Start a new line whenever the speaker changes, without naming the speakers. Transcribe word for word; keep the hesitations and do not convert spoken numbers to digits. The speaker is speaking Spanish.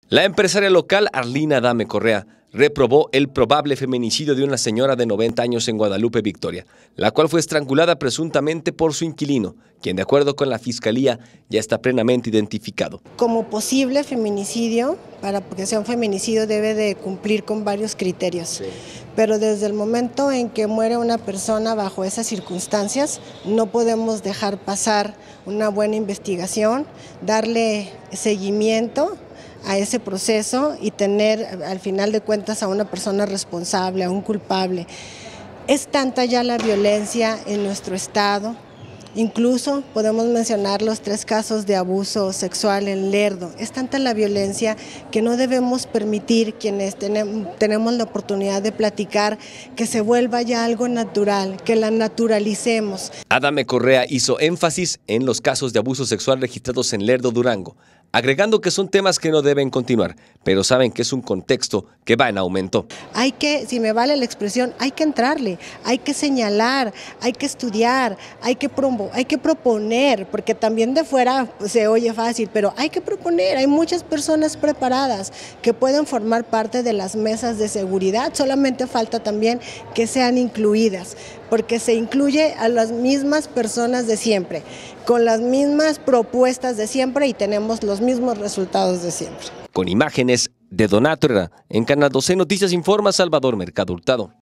La empresaria local Arlina Adame Correa reprobó el probable feminicidio de una señora de noventa años en Guadalupe, Victoria, la cual fue estrangulada presuntamente por su inquilino, quien de acuerdo con la Fiscalía ya está plenamente identificado.
Como posible feminicidio, para que sea un feminicidio debe de cumplir con varios criterios, sí. Pero desde el momento en que muere una persona bajo esas circunstancias, no podemos dejar pasar una buena investigación, darle seguimiento a ese proceso y tener al final de cuentas a una persona responsable, a un culpable. Es tanta ya la violencia en nuestro estado, incluso podemos mencionar los tres casos de abuso sexual en Lerdo. Es tanta la violencia que no debemos permitir, quienes tenemos la oportunidad de platicar, que se vuelva ya algo natural, que la naturalicemos.
Adame Correa hizo énfasis en los casos de abuso sexual registrados en Lerdo, Durango, agregando que son temas que no deben continuar, pero saben que es un contexto que va en aumento.
Hay que, si me vale la expresión, hay que entrarle, hay que señalar, hay que estudiar, hay que, promo, hay que proponer, porque también de fuera pues, se oye fácil, pero hay que proponer. Hay muchas personas preparadas que pueden formar parte de las mesas de seguridad, solamente falta también que sean incluidas, porque se incluye a las mismas personas de siempre, con las mismas propuestas de siempre y tenemos los mismos resultados de siempre.
Con imágenes de Donato Herrera, en Canal doce Noticias informa Salvador Mercado Hurtado.